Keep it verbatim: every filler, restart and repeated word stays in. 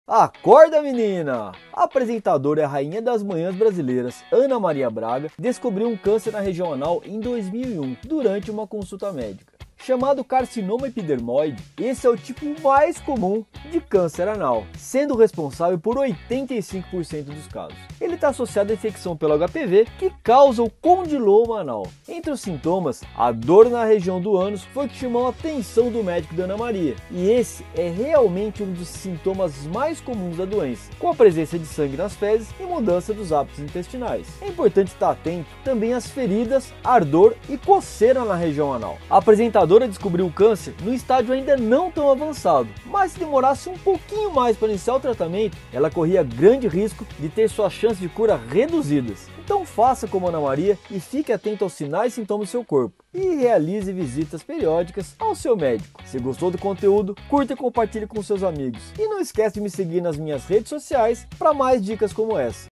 Acorda, menina! A apresentadora e a rainha das manhãs brasileiras, Ana Maria Braga, descobriu um câncer na região anal em dois mil e um, durante uma consulta médica. Chamado carcinoma epidermoide, esse é o tipo mais comum de câncer anal, sendo responsável por oitenta e cinco por cento dos casos. Ele está associado à infecção pelo H P V, que causa o condiloma anal. Entre os sintomas, a dor na região do ânus foi o que chamou a atenção do médico da Ana Maria, e esse é realmente um dos sintomas mais comuns da doença, com a presença de sangue nas fezes e mudança dos hábitos intestinais. É importante estar atento também às feridas, ardor e coceira na região anal. A apresentadora A descobriu o câncer no estágio ainda não tão avançado, mas se demorasse um pouquinho mais para iniciar o tratamento, ela corria grande risco de ter suas chances de cura reduzidas. Então faça como Ana Maria e fique atento aos sinais e sintomas do seu corpo, e realize visitas periódicas ao seu médico. Se gostou do conteúdo, curta e compartilhe com seus amigos. E não esquece de me seguir nas minhas redes sociais para mais dicas como essa.